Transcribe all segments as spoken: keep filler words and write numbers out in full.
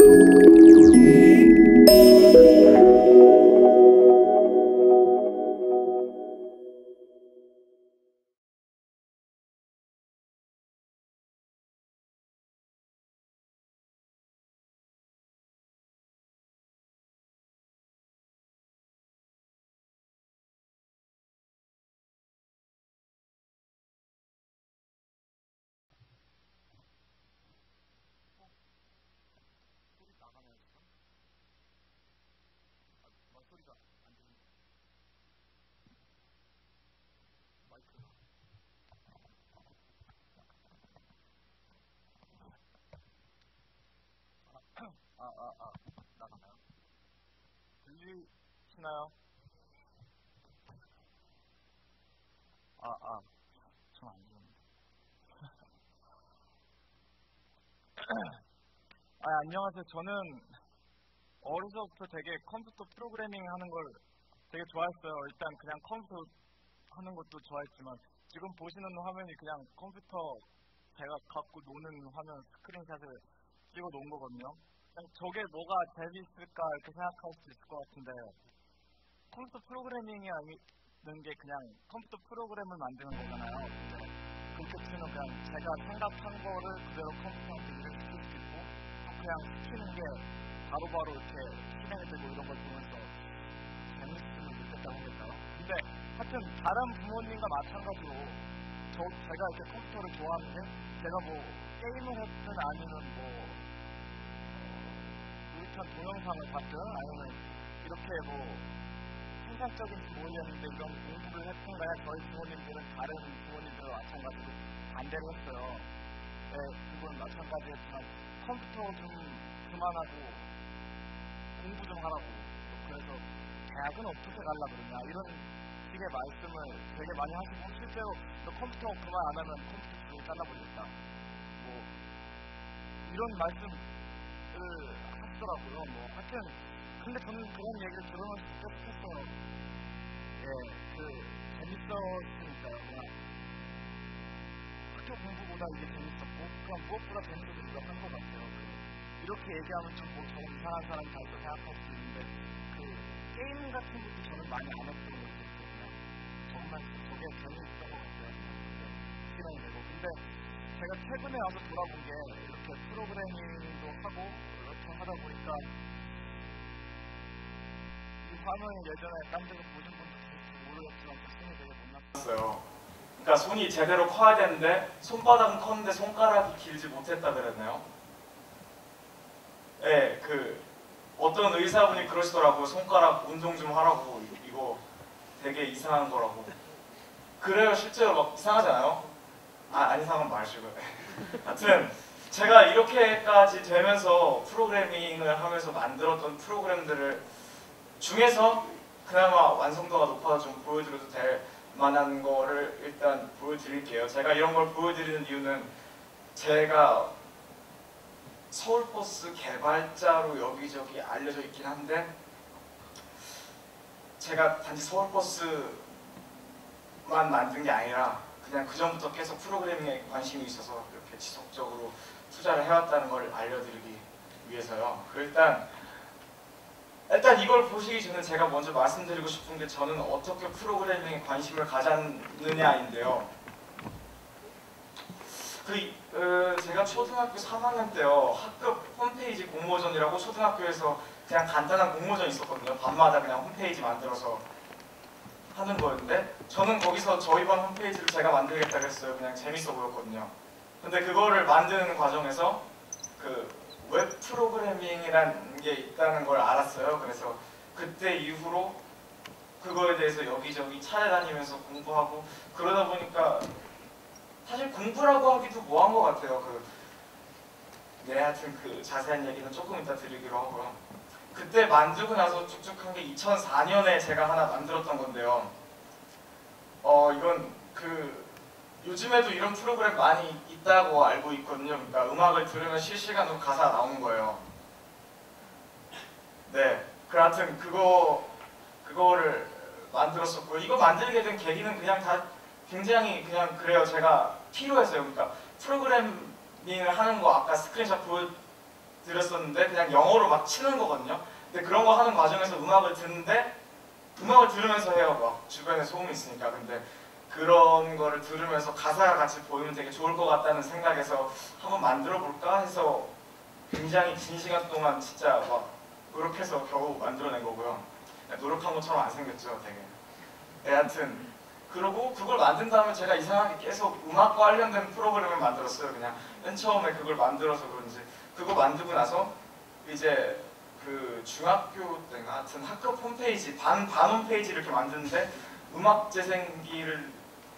아, 아, 아, 나가나요? 들리시나요? 아, 아, 전 안 들리는데. 아, 안녕하세요. 저는 어려서부터 되게 컴퓨터 프로그래밍 하는 걸 되게 좋아했어요. 일단 그냥 컴퓨터 하는 것도 좋아했지만 지금 보시는 화면이 그냥 컴퓨터 제가 갖고 노는 화면 스크린샷을 찍어 놓은 거거든요. 그냥 저게 뭐가 재밌을까 이렇게 생각할 수 있을 것 같은데 컴퓨터 프로그래밍이 아니는 게 그냥 컴퓨터 프로그램을 만드는 거잖아요. 근데 그렇게 치면 그냥 제가 생각한 거를 그대로 컴퓨터한테 일을 시킬 수 있고 또 그냥 시키는 게 바로바로 이렇게 실행이 되고 이런 걸 보면서 재밌음을 느꼈다고 했을까요? 근데 하여튼 다른 부모님과 마찬가지로 저 제가 이렇게 컴퓨터를 좋아하는데 제가 뭐 게임을 했든 아니면 뭐 우리편 동영상을 봤든 아니면 이렇게 뭐 생산적인 부모님인데 이런 공부를 했던가요? 저희 부모님들은 다른 부모님들과 마찬가지로 반대를 했어요. 네, 그건 마찬가지였지만 컴퓨터 좀 그만하고 공부 좀 하라고 그래서 대학은 어떻게 가려 그러냐 이런 식의 말씀을 되게 많이 하시고 실제로 너 컴퓨터 그만 안 하면 컴퓨터 주둥이 잘라버리겠다 뭐 이런 말씀을 하시더라고요. 뭐 하여튼 근데 저는 그런 얘기를 들으면서 계속했어요. 예, 그 재밌었으니까요. 그냥 학교 공부보다 이게 재밌었고 그냥 무엇보다 재밌어서 이거 한 것 같아요. 그 이렇게 얘기하면 좀 뭐 저는 이상한 사람이 다고 생각할 수 있는데 그 게임 같은 것도 저는 많이 안 했던 것 같아요. 그냥 정말 저게 재밌었던 것 같아요. 실행이 되고 근데 제가 최근에 와서 돌아본 게 이렇게 프로그래밍도 하고 이렇게 하다 보니까 이 화면을 예전에 딴 데서 보신 분도 계실지 모르겠지만 제 손이 되게 못났어요. 그러니까 손이 제대로 커야 되는데 손바닥은 컸는데 손가락이 길지 못했다 그랬나요? 네, 그 어떤 의사분이 그러시더라고요. 손가락 운동 좀 하라고. 이거 되게 이상한 거라고. 그래요, 실제로 막 이상하잖아요? 아, 안 이상한 마시고요. 하여튼 제가 이렇게까지 되면서 프로그래밍을 하면서 만들었던 프로그램들을 중에서 그나마 완성도가 높아서 좀 보여드려도 될 만한 거를 일단 보여드릴게요. 제가 이런 걸 보여드리는 이유는 제가 서울버스 개발자로 여기저기 알려져 있긴 한데 제가 단지 서울버스만 만든 게 아니라 그냥 그 전부터 계속 프로그래밍에 관심이 있어서 이렇게 지속적으로 투자를 해왔다는 걸 알려드리기 위해서요. 일단 일단 이걸 보시기 전에 제가 먼저 말씀드리고 싶은 게 저는 어떻게 프로그래밍에 관심을 가졌느냐인데요. 그 어, 제가 초등학교 삼 학년 때요 학급 홈페이지 공모전이라고 초등학교에서 그냥 간단한 공모전 있었거든요. 밤마다 그냥 홈페이지 만들어서 하는 거였는데 저는 거기서 저희 반 홈페이지를 제가 만들겠다고 했어요. 그냥 재밌어 보였거든요. 근데 그거를 만드는 과정에서 그 웹 프로그래밍이라는 게 있다는 걸 알았어요. 그래서 그때 이후로 그거에 대해서 여기저기 찾아다니면서 공부하고 그러다 보니까 사실 공부라고 하기도 뭐한 것 같아요. 그, 네, 하여튼 그 자세한 얘기는 조금 이따 드리기로 하고요. 그때 만들고 나서 쭉쭉 한 게 이천사 년에 제가 하나 만들었던 건데요. 어, 이건 그 요즘에도 이런 프로그램 많이 있다고 알고 있거든요. 그러니까 음악을 들으면 실시간으로 가사 나오는 거예요. 네, 그 하여튼 그거 그거를 만들었었고요. 이거 만들게 된 계기는 그냥 다 굉장히 그냥 그래요. 제가 필요했어요. 그러니까 프로그래밍을 하는 거 아까 스크린샷 들었었는데 그냥 영어로 막 치는 거거든요. 근데 그런 거 하는 과정에서 음악을 듣는데 음악을 들으면서 해요. 막 주변에 소음이 있으니까. 근데 그런 거를 들으면서 가사가 같이 보이면 되게 좋을 것 같다는 생각에서 한번 만들어 볼까 해서 굉장히 긴 시간 동안 진짜 막 노력해서 겨우 만들어낸 거고요. 노력한 것처럼 안 생겼죠, 되게. 네, 하여튼 그러고 그걸 만든 다음에 제가 이상하게 계속 음악과 관련된 프로그램을 만들었어요. 그냥 맨 처음에 그걸 만들어서 그런지 그거 만들고 나서 이제 그 중학교 때가 하여튼 학급 홈페이지 반, 반 홈페이지를 이렇게 만드는데 음악 재생기를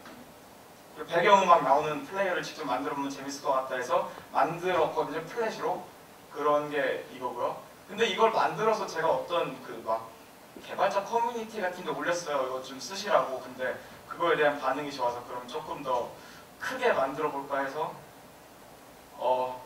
배경음악 나오는 플레이어를 직접 만들어보면 재밌을 것 같다 해서 만들었거든요. 플래시로. 그런 게 이거고요. 근데 이걸 만들어서 제가 어떤 그 막 개발자 커뮤니티 같은 데 올렸어요. 이거 좀 쓰시라고. 근데 그거에 대한 반응이 좋아서 그럼 조금 더 크게 만들어 볼까 해서 어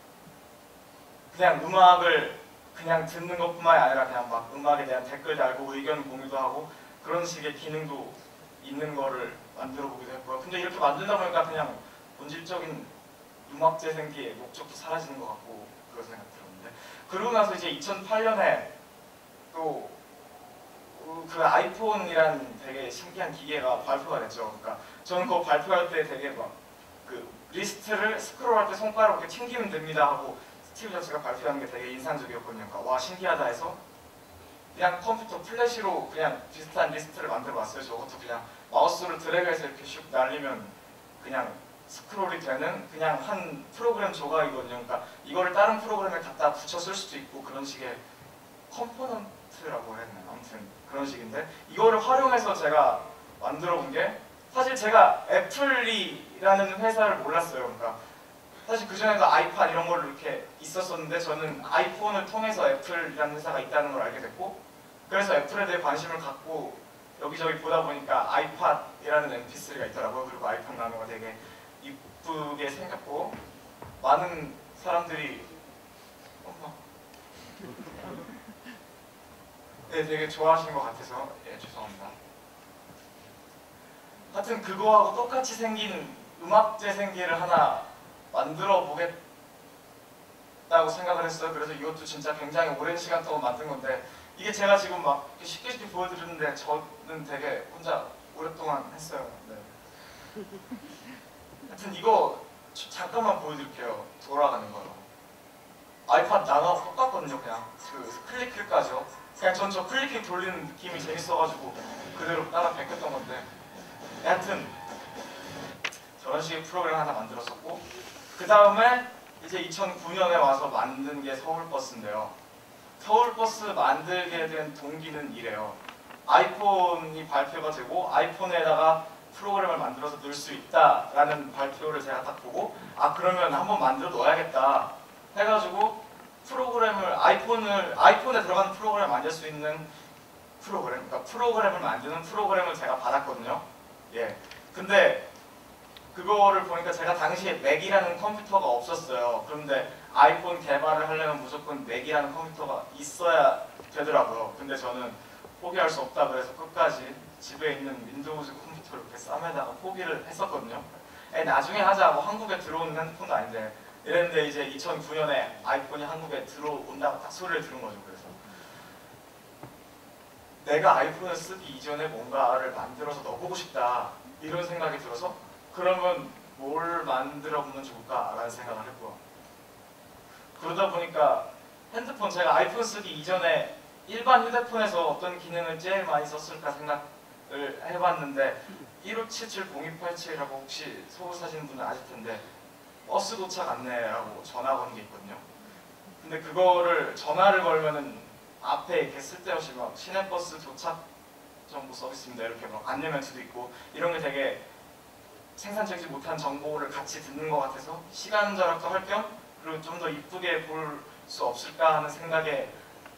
그냥 음악을 그냥 듣는 것뿐만이 아니라 그냥 막 음악에 대한 댓글 달고 의견 공유도 하고 그런 식의 기능도 있는 거를 만들어 보기도 했고요. 근데 이렇게 만들다 보니까 그냥 본질적인 음악 재생기의 목적도 사라지는 것 같고 그런 생각 들었는데 그러고 나서 이제 이천팔 년에 또 그 아이폰이라는 되게 신기한 기계가 발표가 됐죠. 그러니까 저는 그거 발표할 때 되게 막 그 리스트를 스크롤할 때 손가락 이렇게 튕기면 됩니다 하고 스티브 잡스가 발표한 게 되게 인상적이었거든요. 그러니까 와 신기하다 해서 그냥 컴퓨터 플래시로 그냥 비슷한 리스트를 만들어 봤어요. 저것도 그냥 마우스로 드래그해서 이렇게 슉 날리면 그냥 스크롤이 되는 그냥 한 프로그램 조각이거든요. 그러니까 이거를 다른 프로그램에 갖다 붙여 쓸 수도 있고 그런 식의 컴포넌트라고 해야 되나? 아무튼 그런 식인데 이거를 활용해서 제가 만들어 본 게 사실 제가 애플리라는 회사를 몰랐어요. 그러니까 사실 그전에도 아이팟 이런 걸로 이렇게 있었었는데 저는 아이폰을 통해서 애플이라는 회사가 있다는 걸 알게 됐고 그래서 애플에 대해 관심을 갖고 여기저기 보다 보니까 아이팟이라는 엠피쓰리가 있더라고요. 그리고 아이팟 나노가 되게 이쁘게 생겼고 많은 사람들이 엄마 네, 되게 좋아하시는 것 같아서 예, 죄송합니다. 하여튼 그거하고 똑같이 생긴 음악 재생기를 하나 만들어 보겠다고 생각을 했어요. 그래서 이것도 진짜 굉장히 오랜 시간 동안 만든 건데 이게 제가 지금 막 쉽게 쉽게 보여드리는데 저는 되게 혼자 오랫동안 했어요. 네. 하여튼 이거 잠깐만 보여드릴게요. 돌아가는 거요. 아이팟 나노하고 똑같거든요. 그냥 그 클릭킬까지요. 그냥 전 저 클릭킬 돌리는 느낌이 재밌어가지고 그대로 따라 베꼈던 건데 하여튼 저런 식의 프로그램 하나 만들었었고 그 다음에 이제 이천구 년에 와서 만든 게 서울버스인데요. 서울버스 만들게 된 동기는 이래요. 아이폰이 발표가 되고 아이폰에다가 프로그램을 만들어서 넣을 수 있다라는 발표를 제가 딱 보고 아 그러면 한번 만들어 놓아야겠다 해가지고 프로그램을 아이폰을 아이폰에 들어가는 프로그램을 만들 수 있는 프로그램, 그러니까 프로그램을 만드는 프로그램을 제가 받았거든요. 예. 근데 그거를 보니까 제가 당시에 맥이라는 컴퓨터가 없었어요. 그런데 아이폰 개발을 하려면 무조건 맥이라는 컴퓨터가 있어야 되더라고요. 근데 저는 포기할 수 없다 그래서 끝까지 집에 있는 윈도우즈 컴퓨터를 이렇게 쌈에다가 포기를 했었거든요. 에, 나중에 하자고 한국에 들어오는 핸드폰도 아닌데 이랬는데 이제 이천구 년에 아이폰이 한국에 들어온다고 딱 소리를 들은 거죠. 그래서 내가 아이폰을 쓰기 이전에 뭔가를 만들어서 넣어보고 싶다 이런 생각이 들어서 그러면 뭘 만들어 보면 좋을까라는 생각을 했고요. 그러다 보니까 핸드폰 제가 아이폰 쓰기 이전에 일반 휴대폰에서 어떤 기능을 제일 많이 썼을까 생각을 해봤는데 일오칠칠 공이팔칠이라고 혹시 서울 사시는 분은 아실 텐데 버스 도착 안내라고 전화 거는 게 있거든요. 근데 그거를 전화를 걸면은 앞에 이렇게 쓸데없이 막 시내버스 도착 정보 서비스입니다 이렇게 막 안내 멘트도 있고 이런 게 되게 생산적이지 못한 정보를 같이 듣는 것 같아서 시간 절약도 할 겸 그리고 좀 더 이쁘게 볼 수 없을까 하는 생각에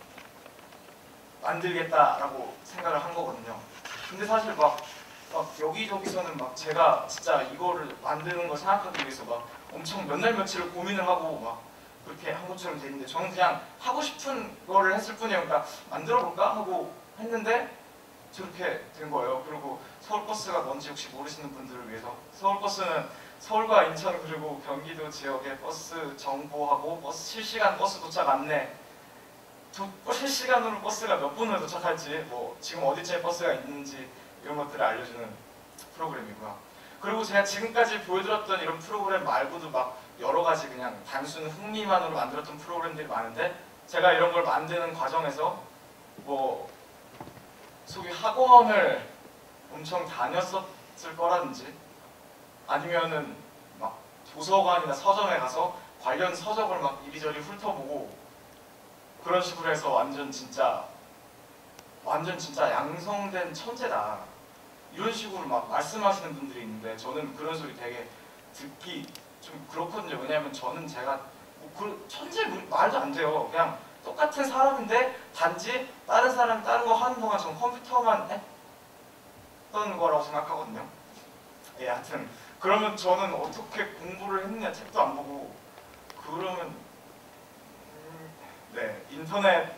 만들겠다라고 생각을 한 거거든요. 근데 사실 막, 막 여기저기서는 막 제가 진짜 이거를 만드는 걸 생각하기 위해서 막 엄청 몇 날 며칠을 고민을 하고 막 그렇게 한 것처럼 돼 있는데 저는 그냥 하고 싶은 거를 했을 뿐이에요. 그러니까 만들어 볼까 하고 했는데 저렇게 된 거예요. 그리고 서울버스가 뭔지 혹시 모르시는 분들을 위해서 서울버스는 서울과 인천 그리고 경기도 지역에 버스 정보하고 버스 실시간 버스 도착 안내, 도, 실시간으로 버스가 몇 분으로 도착할지, 뭐 지금 어디쯤에 버스가 있는지 이런 것들을 알려주는 프로그램이고요. 그리고 제가 지금까지 보여드렸던 이런 프로그램 말고도 막 여러 가지 그냥 단순 흥미만으로 만들었던 프로그램들이 많은데, 제가 이런 걸 만드는 과정에서 뭐 소위 학원을 엄청 다녔었을 거라든지, 아니면은 막 도서관이나 서점에 가서 관련 서적을 막 이리저리 훑어보고 그런 식으로 해서 완전 진짜 완전 진짜 양성된 천재다 이런 식으로 막 말씀하시는 분들이 있는데, 저는 그런 소리 되게 듣기 좀 그렇거든요. 왜냐하면 저는 제가 뭐 그 천재 말도 안 돼요. 그냥 똑같은 사람인데 단지 다른 사람이 다른 거 하는 동안 전 컴퓨터만 했던 거라고 생각하거든요. 예, 하여튼 그러면 저는 어떻게 공부를 했느냐, 책도 안 보고. 그러면 음, 네, 인터넷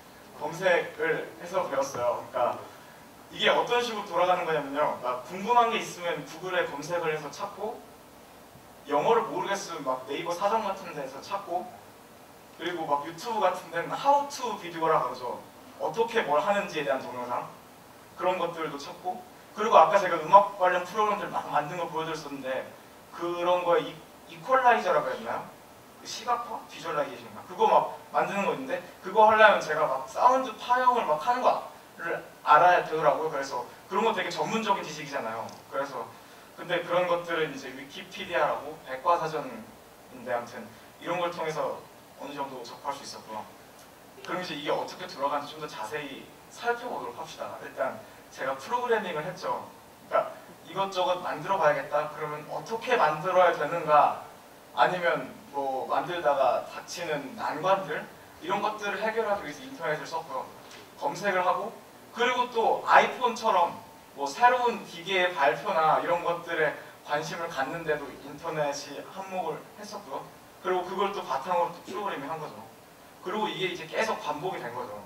검색을 해서 배웠어요. 그러니까 이게 어떤 식으로 돌아가는 거냐면요, 막 궁금한 게 있으면 구글에 검색을 해서 찾고, 영어를 모르겠으면 막 네이버 사전 같은 데서 찾고, 그리고 막 유튜브 같은 데는 how to 비디오라 그러죠. 어떻게 뭘 하는지에 대한 동영상, 그런 것들도 찾고, 그리고 아까 제가 음악 관련 프로그램들 막 만든 거 보여드렸었는데, 그런 거에 이, 이퀄라이저라고 했나요? 시각화? 비주얼라이제이션인가? 그거 막 만드는 거 있는데, 그거 하려면 제가 막 사운드 파형을 막 하는 거를 알아야 되더라고요. 그래서 그런 거 되게 전문적인 지식이잖아요. 그래서 근데 그런 것들은 이제 위키피디아라고 백과사전인데, 아무튼 이런 걸 통해서 어느 정도 접할 수 있었고요. 그럼 이제 이게 어떻게 돌아가는지 좀 더 자세히 살펴보도록 합시다. 일단 제가 프로그래밍을 했죠. 그러니까 이것저것 만들어 봐야겠다. 그러면 어떻게 만들어야 되는가, 아니면 뭐 만들다가 닥치는 난관들, 이런 것들을 해결하기 위해서 인터넷을 썼고요. 검색을 하고, 그리고 또 아이폰처럼 뭐 새로운 기계의 발표나 이런 것들에 관심을 갖는데도 인터넷이 한몫을 했었고요. 그리고 그걸 또 바탕으로 또 프로그래밍 한 거죠. 그리고 이게 이제 계속 반복이 된 거죠.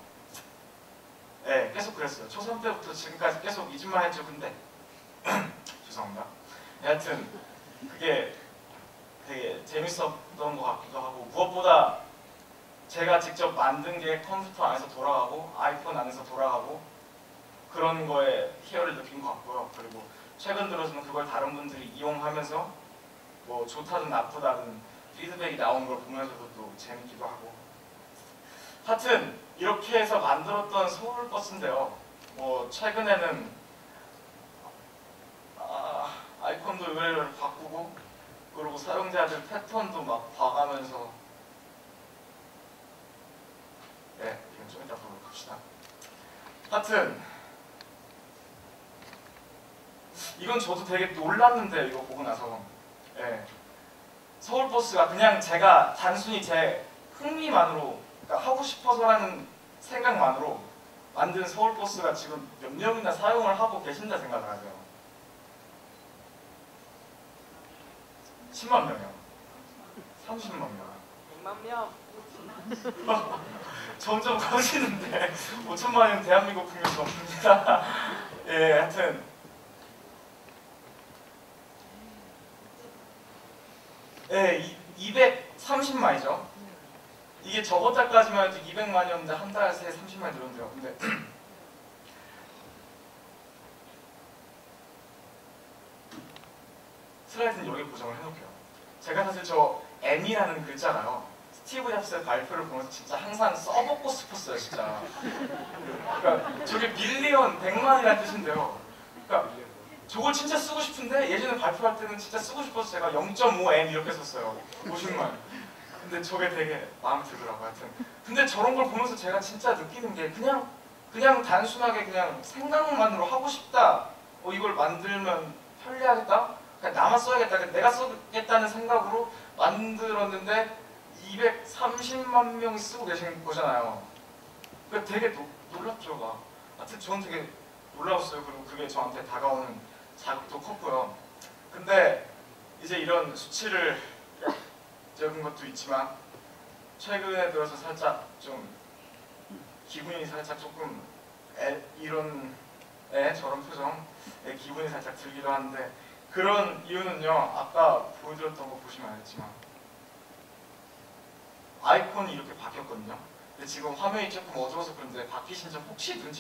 네, 계속 그랬어요. 초삼 때부터 지금까지 계속 이 집만 했죠. 근데 죄송합니다. 여하튼 그게 되게 재밌었던 것 같기도 하고, 무엇보다 제가 직접 만든 게 컴퓨터 안에서 돌아가고 아이폰 안에서 돌아가고 그런 거에 희열을 느낀 것 같고요. 그리고 최근 들어서는 그걸 다른 분들이 이용하면서 뭐 좋다든 나쁘다든 피드백이 나온 걸 보면서도 또 재밌기도 하고, 하여튼 이렇게 해서 만들었던 서울버스인데요. 뭐 최근에는 아, 아이콘도 의외로 바꾸고, 그리고 사용자들 패턴도 막 봐가면서, 네, 이건 좀 이따 보도록 합시다. 하여튼 이건 저도 되게 놀랐는데, 이거 보고 나서. 네. 서울버스가 그냥 제가 단순히 제 흥미만으로, 그러니까 하고 싶어서 하는 생각만으로 만든 서울버스가 지금 몇 명이나 사용을 하고 계신다 생각을 하세요. 십만 명이요. 삼십만 명. 백만 명. 점점 커지는데 오천만이면 대한민국 국민 넘습니다. 예, 하여튼 예, 이백삼십만이죠. 이게 저번 달까지만 해도 이백만이었는데 한 달 새에 삼십만이 늘었는데요. 근데 슬라이드는 여기 고정을 해놓을게요. 제가 사실 저 M이라는 글자가요, 스티브 잡스의 발표를 보면서 진짜 항상 써먹고 싶었어요, 진짜. 그러니까 저게 밀리언, 백만이라는 뜻인데요. 그러니까 저걸 진짜 쓰고 싶은데 예전에 발표할 때는 진짜 쓰고 싶어서 제가 영 점 오 엠 이렇게 썼어요. 오십만. 근데 저게 되게 마음에 들더라고요. 하여튼. 근데 저런 걸 보면서 제가 진짜 느끼는 게 그냥 그냥 단순하게 그냥 생각만으로 하고 싶다. 어, 이걸 만들면 편리하겠다. 그냥 나만 써야겠다. 내가 써야겠다는 생각으로 만들었는데 이백삼십만 명이 쓰고 계신 거잖아요. 그러니까 되게 노, 놀랍죠. 막. 하여튼 저는 되게 놀라웠어요. 그리고 그게 저한테 다가오는 자극도 컸고요. 근데 이제 이런 수치를 적은 것도 있지만 최근에 들어서 살짝 좀 기분이 살짝 조금 애, 이런 애 저런 표정에 기분이 살짝 들기도 하는데, 그런 이유는요, 아까 보여드렸던 거 보시면 알겠지만 아이콘이 이렇게 바뀌었거든요. 근데 지금 화면이 조금 어두워서 그런데 바뀌신 점 혹시 눈치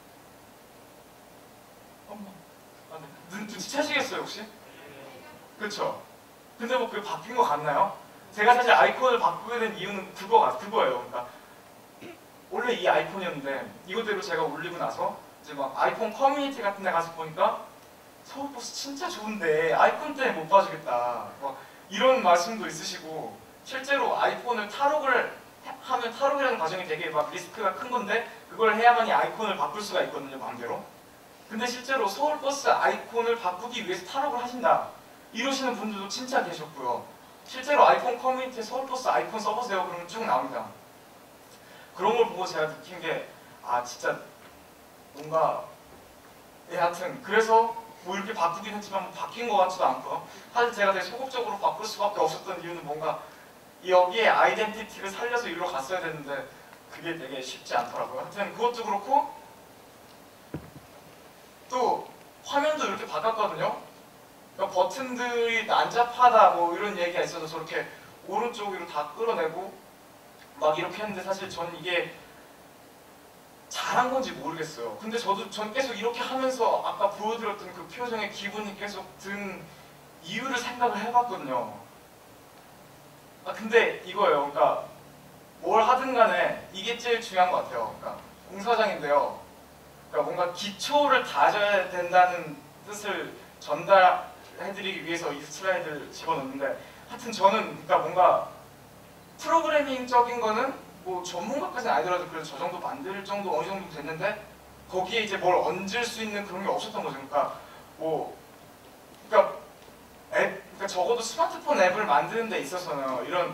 어머, 아, 네. 눈, 눈치채시겠어요 혹시? 그렇죠? 근데 뭐 그게 바뀐 거 같나요? 제가 사실 아이콘을 바꾸게 된 이유는 그거, 그거예요. 그러니까 원래 이 아이콘이었는데 이거대로 제가 올리고 나서 이제 막 아이폰 커뮤니티 같은 데 가서 보니까 서울버스 진짜 좋은데 아이콘 때문에 못 봐주겠다 막 이런 말씀도 있으시고, 실제로 아이폰을 탈옥을 하면 탈옥이라는 과정이 되게 막 리스크가 큰 건데 그걸 해야만이 아이콘을 바꿀 수가 있거든요, 마음대로. 근데 실제로 서울버스 아이콘을 바꾸기 위해서 탈옥을 하신다 이러시는 분들도 진짜 계셨고요. 실제로 아이폰 커뮤니티에 서울버스 아이콘 써보세요 그러면 쭉 나옵니다. 그런 걸 보고 제가 느낀 게, 아 진짜 뭔가, 예, 하여튼 그래서 뭐 이렇게 바꾸긴 했지만 뭐 바뀐 것 같지도 않고, 사실 제가 되게 소극적으로 바꿀 수밖에 없었던 이유는 뭔가 여기에 아이덴티티를 살려서 이리로 갔어야 되는데 그게 되게 쉽지 않더라고요. 하여튼 그것도 그렇고, 또 화면도 이렇게 바꿨거든요. 그러니까 버튼들이 난잡하다 뭐 이런 얘기가 있어서 저렇게 오른쪽 위로 다 끌어내고 막 이렇게 했는데, 사실 전 이게 잘한 건지 모르겠어요. 근데 저도 전 계속 이렇게 하면서 아까 보여드렸던 그 표정에 기분이 계속 든 이유를 생각을 해봤거든요. 아 근데 이거예요. 그러니까 뭘 하든 간에 이게 제일 중요한 것 같아요. 그러니까 공사장인데요. 그러니까 뭔가 기초를 다져야 된다는 뜻을 전달해드리기 위해서 이 슬라이드를 집어넣는데, 하여튼 저는 그러니까 뭔가 프로그래밍적인 거는 뭐 전문가까지는 아니더라도 그래도 저 정도 만들 정도 어느 정도 됐는데 거기에 이제 뭘 얹을 수 있는 그런 게 없었던 거죠. 그러니까 뭐 그러니까 앱, 그러니까 적어도 스마트폰 앱을 만드는 데 있어서는 이런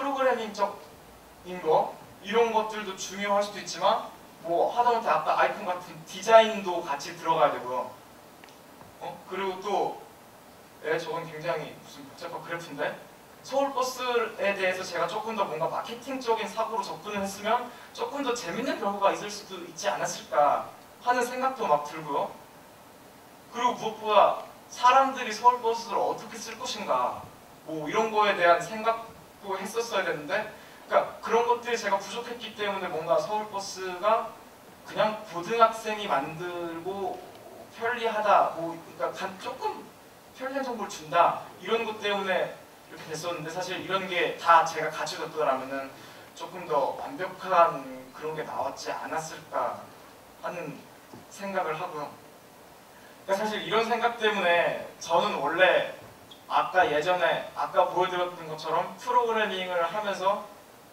프로그래밍적인 거 이런 것들도 중요할 수도 있지만, 뭐 하다못해 아까 아이콘 같은 디자인도 같이 들어가야 되고요. 어? 그리고 또 예, 저건 굉장히 무슨 복잡한 그래프인데, 서울버스에 대해서 제가 조금 더 뭔가 마케팅적인 사고로 접근을 했으면 조금 더 재밌는 결과가 있을 수도 있지 않았을까 하는 생각도 막 들고요. 그리고 무엇보다 사람들이 서울버스를 어떻게 쓸 것인가 뭐 이런 거에 대한 생각도 했었어야 되는데, 그러니까 그런 것들이 제가 부족했기 때문에 뭔가 서울버스가 그냥 고등학생이 만들고 편리하다, 뭐 그러니까 조금 편리한 정보를 준다 이런 것 때문에 이렇게 됐었는데, 사실 이런 게 다 제가 갖춰졌더라면은 조금 더 완벽한 그런 게 나왔지 않았을까 하는 생각을 하고요. 그러니까 사실 이런 생각 때문에 저는 원래 아까 예전에 아까 보여드렸던 것처럼 프로그래밍을 하면서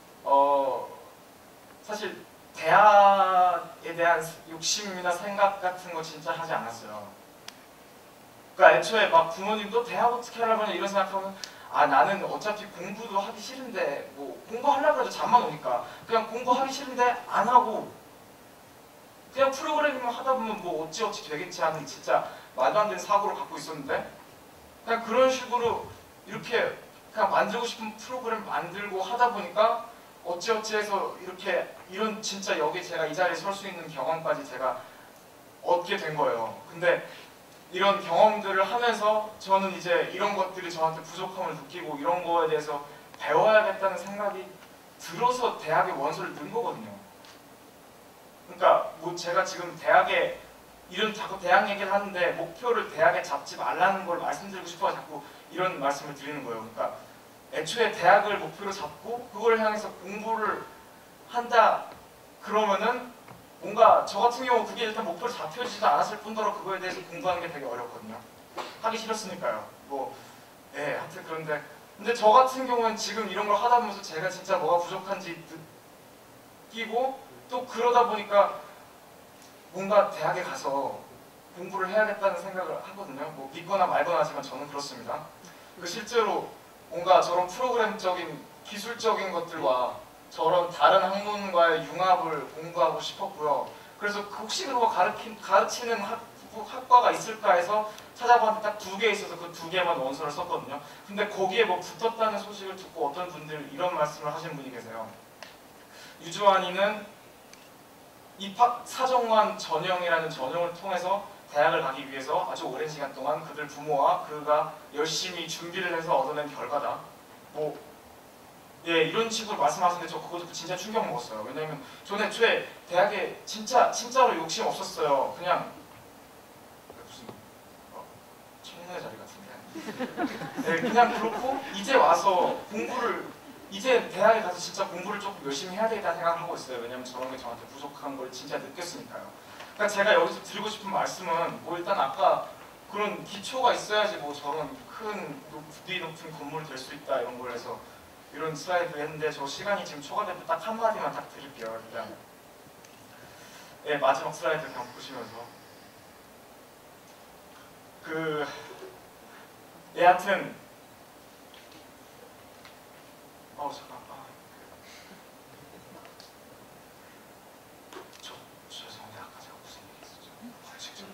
어 사실 대학에 대한 욕심이나 생각 같은 거 진짜 하지 않았어요. 그러니까 애초에 막 부모님도 대학 어떻게 하려고 하냐 이런 생각하면, 아 나는 어차피 공부도 하기 싫은데 뭐 공부하려고 해도 잠만 오니까 그냥 공부하기 싫은데 안 하고 그냥 프로그래밍만 하다 보면 뭐 어찌어찌 되겠지 하는 진짜 말도 안 되는 사고를 갖고 있었는데, 그냥 그런 식으로 이렇게 그냥 만들고 싶은 프로그램 만들고 하다 보니까 어찌어찌 해서 이렇게 이런 진짜 여기 제가 이 자리에 설 수 있는 경험까지 제가 얻게 된 거예요. 근데 이런 경험들을 하면서 저는 이제 이런 것들이 저한테 부족함을 느끼고 이런 거에 대해서 배워야겠다는 생각이 들어서 대학에 원서를 넣은 거거든요. 그러니까 뭐 제가 지금 대학에 이런 자꾸 대학 얘기를 하는데 목표를 대학에 잡지 말라는 걸 말씀드리고 싶어서 자꾸 이런 말씀을 드리는 거예요. 그러니까 애초에 대학을 목표로 잡고 그걸 향해서 공부를 한다 그러면은 뭔가 저 같은 경우 그게 일단 목표로 잡혀지지도 않았을 뿐더러 그거에 대해서 공부하는 게 되게 어렵거든요. 하기 싫었으니까요. 뭐, 예, 하여튼 그런데 근데 저 같은 경우는 지금 이런 걸 하다 보면서 제가 진짜 뭐가 부족한지 느끼고 또 그러다 보니까 뭔가 대학에 가서 공부를 해야겠다는 생각을 하거든요. 뭐 믿거나 말거나 하지만 저는 그렇습니다. 그 실제로 뭔가 저런 프로그램적인 기술적인 것들과 저런 다른 학문과의 융합을 공부하고 싶었고요. 그래서 혹시 그거 가르치, 가르치는 학, 학과가 있을까 해서 찾아봤는데 딱 두 개 있어서 그 두 개만 원서를 썼거든요. 근데 거기에 뭐 붙었다는 소식을 듣고 어떤 분들 이런 말씀을 하시는 분이 계세요. 유주환이는 입학 사정관 전형이라는 전형을 통해서 대학을 가기 위해서 아주 오랜 시간 동안 그들 부모와 그가 열심히 준비를 해서 얻어낸 결과다. 뭐 예, 이런 식으로 말씀하시는데 저 그것도 진짜 충격 먹었어요. 왜냐면 저는 애초에 대학에 진짜 진짜로 욕심 없었어요. 그냥 무슨 어, 청년의 자리 같은데. 네, 그냥 그렇고 이제 와서 공부를 이제 대학에 가서 진짜 공부를 조금 열심히 해야 되겠다는 생각을 하고 있어요. 왜냐면 저런 게 저한테 부족한 걸 진짜 느꼈으니까요. 그러니까 제가 여기서 드리고 싶은 말씀은 뭐 일단 아까 그런 기초가 있어야지 뭐 저런 큰 높이 높은 건물이 될 수 있다 이런 걸 해서 이런 슬라이드 했는데 저 시간이 지금 초과돼서 딱 한마디만 딱 드릴게요. 일단 네, 마지막 슬라이드 그냥 보시면서 그 예, 하여튼 어 잠깐 아, 저 죄송한데 아까 제가 무슨 얘기 했었죠? 벌칙적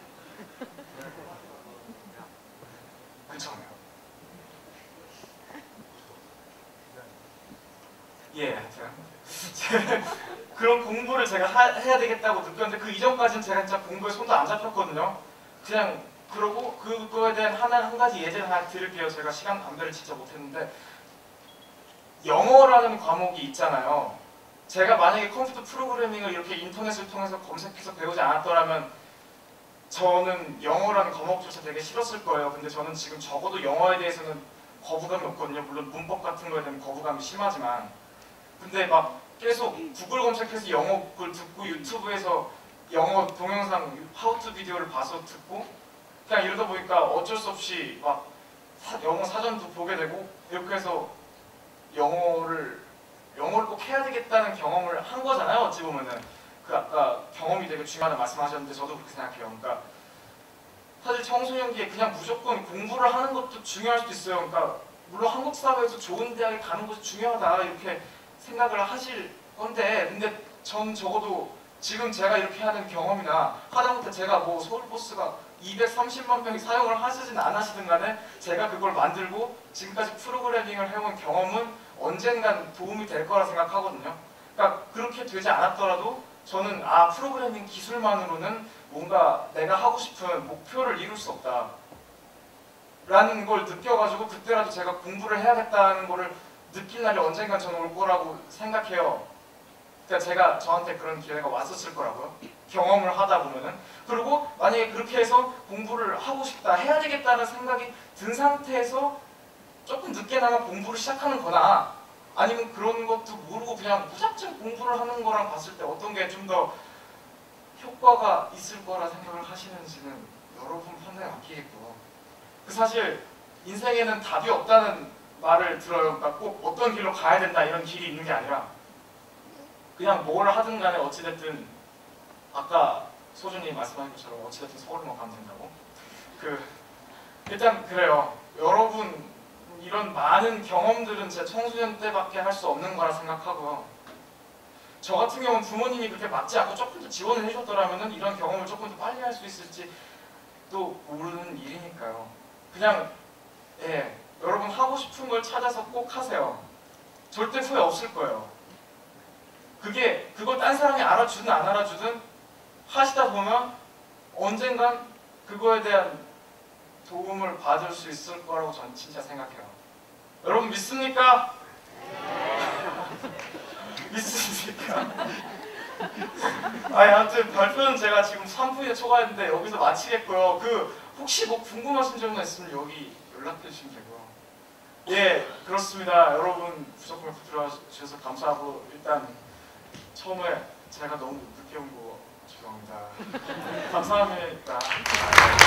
괜찮아요. 예, 하여튼 그런 공부를 제가 하, 해야 되겠다고 느꼈는데 그 이전까지는 제가 진짜 공부에 손도 안 잡혔거든요. 그냥 그러고 그거에 대한 하나 한 가지 예제를 하나 드릴게요. 제가 시간 감별을 진짜 못했는데 영어라는 과목이 있잖아요. 제가 만약에 컴퓨터 프로그래밍을 이렇게 인터넷을 통해서 검색해서 배우지 않았더라면 저는 영어라는 과목조차 되게 싫었을 거예요. 근데 저는 지금 적어도 영어에 대해서는 거부감이 없거든요. 물론 문법 같은 거에 대한 거부감이 심하지만 근데 막 계속 구글 검색해서 영어 글 듣고 유튜브에서 영어 동영상 하우투 비디오를 봐서 듣고 그냥 이러다 보니까 어쩔 수 없이 막 사, 영어 사전도 보게 되고 이렇게 해서 영어를 영어를 꼭 해야 되겠다는 경험을 한 거잖아요. 어찌 보면은 그 아까 경험이 되게 중요하다고 말씀하셨는데 저도 그렇게 생각해요. 그러니까 사실 청소년기에 그냥 무조건 공부를 하는 것도 중요할 수도 있어요. 그러니까 물론 한국 사회에서 좋은 대학에 가는 것이 중요하다 이렇게 생각을 하실 건데 근데 전 적어도 지금 제가 이렇게 하는 경험이나 하다못해 제가 뭐 서울버스가 이백삼십만 명이 사용을 하시진 않으시든 간에 제가 그걸 만들고 지금까지 프로그래밍을 해온 경험은 언젠간 도움이 될 거라 생각하거든요. 그러니까 그렇게 되지 않았더라도 저는 아 프로그래밍 기술만으로는 뭔가 내가 하고 싶은 목표를 이룰 수 없다 라는 걸 느껴가지고 그때라도 제가 공부를 해야겠다는 거를 느낄 날이 언젠간 저는 올 거라고 생각해요. 그러니까 제가 저한테 그런 기회가 왔었을 거라고요. 경험을 하다 보면은. 그리고 만약에 그렇게 해서 공부를 하고 싶다, 해야 되겠다는 생각이 든 상태에서 조금 늦게나마 공부를 시작하는 거나 아니면 그런 것도 모르고 그냥 무작정 공부를 하는 거랑 봤을 때 어떤 게 좀 더 효과가 있을 거라 생각을 하시는지는 여러분 판단에 맡기겠고 그 사실 인생에는 답이 없다는 말을 들어요. 그러니까 꼭 어떤 길로 가야 된다 이런 길이 있는 게 아니라 그냥 뭘 하든 간에 어찌됐든 아까 소준이 말씀하신 것처럼 어찌됐든 서울만 가면 된다고 그 일단 그래요. 여러분 이런 많은 경험들은 제 청소년 때밖에 할 수 없는 거라 생각하고요. 저 같은 경우는 부모님이 그렇게 맞지 않고 조금 더 지원을 해줬더라면 이런 경험을 조금 더 빨리 할 수 있을지 또 모르는 일이니까요. 그냥 예 여러분 하고 싶은 걸 찾아서 꼭 하세요. 절대 후회 없을 거예요. 그게 그걸 딴 사람이 알아주든 안 알아주든 하시다 보면 언젠간 그거에 대한 도움을 받을 수 있을 거라고 전 진짜 생각해요. 여러분 믿습니까? 믿습니까? 아니 아무튼 발표는 제가 지금 삼 분에 초과했는데 여기서 마치겠고요. 그 혹시 뭐 궁금하신 점이 있으면 여기 연락해 주시면 되고요. 예 그렇습니다. 여러분 부족하면 들어와 주셔서 감사하고 일단 처음에 제가 너무 늦게 온 거 죄송합니다. 감사합니다.